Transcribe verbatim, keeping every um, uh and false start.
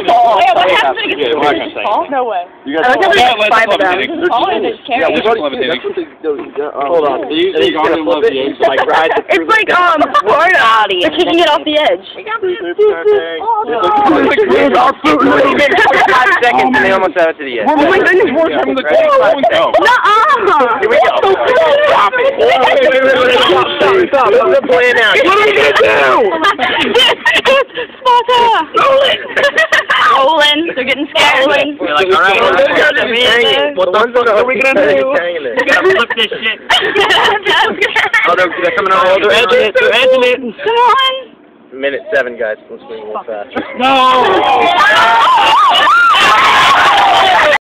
fall. Yeah, what happens when it gets too fall? No way. You guys fall. Yeah, five of them. Yeah, we've already that's what they do. Hold on. They usually only love the edge. Like ride the It's like, um, Florida. They're kicking it off the edge. Five seconds and they almost have it to the edge. Oh my goodness, we're from the Nuh-uh! Here we go. Stop it. Wait, wait, wait, wait, wait. Stop, stop, stop. Let's play it now. What are we going to do? Sparta! Rolling! Rolling. They're getting scared. You're like, alright, What are we going to do? we gotta flip this shit. Oh, they're, they're coming on. They're edging it, they're edging it. Come on! Minute seven, guys. Let's move a little faster. No!